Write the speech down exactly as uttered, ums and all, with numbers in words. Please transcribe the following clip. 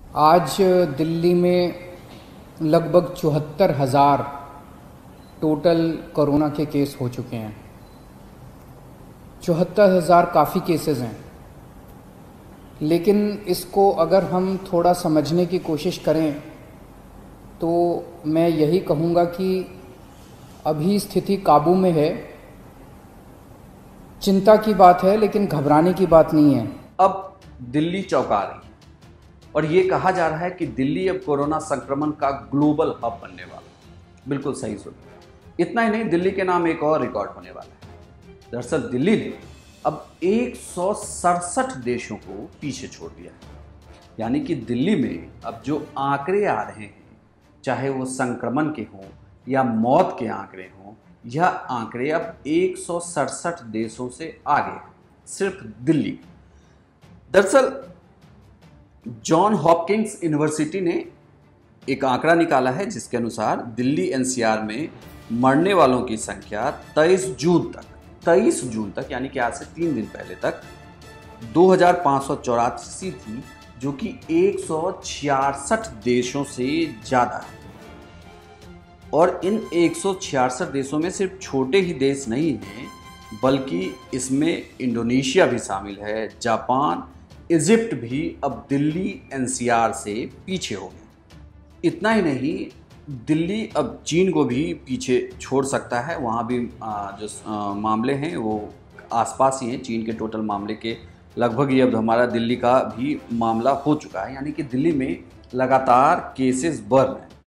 आज दिल्ली में लगभग चौहत्तर हज़ार टोटल कोरोना के केस हो चुके हैं। चौहत्तर हज़ार काफ़ी केसेस हैं, लेकिन इसको अगर हम थोड़ा समझने की कोशिश करें तो मैं यही कहूँगा कि अभी स्थिति काबू में है। चिंता की बात है, लेकिन घबराने की बात नहीं है। अब दिल्ली चौंका रही है और ये कहा जा रहा है कि दिल्ली अब कोरोना संक्रमण का ग्लोबल हब बनने वाला है। बिल्कुल सही सुना। इतना ही नहीं, दिल्ली के नाम एक और रिकॉर्ड होने वाला है। दरअसल दिल्ली ने अब एक सौ सड़सठ देशों को पीछे छोड़ दिया है। यानी कि दिल्ली में अब जो आंकड़े आ रहे हैं, चाहे वो संक्रमण के हों या मौत के आंकड़े हों, यह आंकड़े अब एक सौ सड़सठ देशों से आगे हैं, सिर्फ दिल्ली। दरअसल जॉन हॉपकिंस यूनिवर्सिटी ने एक आंकड़ा निकाला है जिसके अनुसार दिल्ली एनसीआर में मरने वालों की संख्या तेईस जून तक तेईस जून तक यानी कि आज से तीन दिन पहले तक दो हज़ार पाँच सौ चौरासी थी, जो कि एक सौ छियासठ देशों से ज़्यादा है। और इन एक सौ छियासठ देशों में सिर्फ छोटे ही देश नहीं हैं, बल्कि इसमें इंडोनेशिया भी शामिल है, जापान, इजिप्ट भी अब दिल्ली एनसीआर से पीछे हो गए। इतना ही नहीं, दिल्ली अब चीन को भी पीछे छोड़ सकता है। वहाँ भी जो मामले हैं वो आसपास ही हैं। चीन के टोटल मामले के लगभग ही अब हमारा दिल्ली का भी मामला हो चुका है। यानी कि दिल्ली में लगातार केसेस बढ़ रहे हैं।